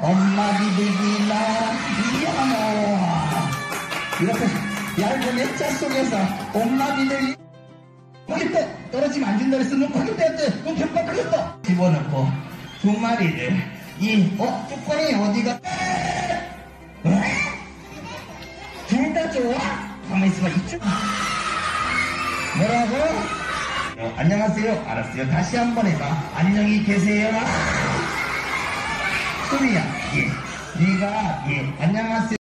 엄마기들이나 미안해. 이렇게 얇은 액자 속에서 엄마기들이 거기 또 떨어지면 안 된다 그랬어. 눈 거기 떼었대. 눈 겹박 그렸어. 집어넣고 두 마리를 뚜껑이 어디가 둘 다 좋아? 가만히 있어봐. 이쪽 뭐라고? 안녕하세요. 알았어요. 다시 한번 해봐. 안녕히 계세요. 소리야. 예. 네가 안녕하세요.